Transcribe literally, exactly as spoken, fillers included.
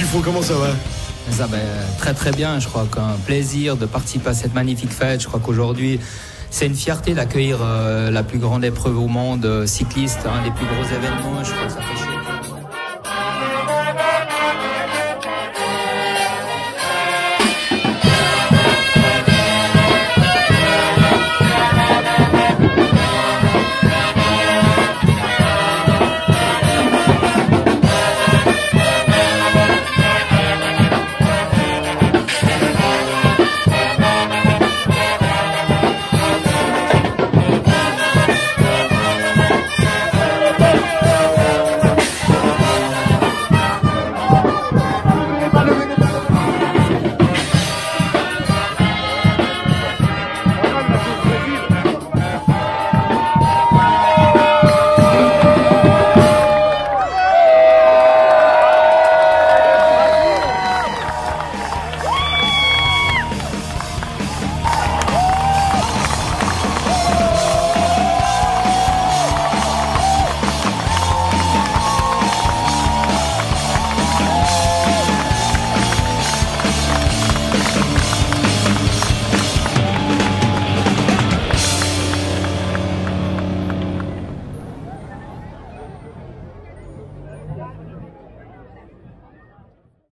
Dufaux, comment ça va? Ça va très très bien, je crois qu'un plaisir de participer à cette magnifique fête. Je crois qu'aujourd'hui, c'est une fierté d'accueillir euh, la plus grande épreuve au monde, euh, cycliste, un des plus gros événements. Je crois que ça fait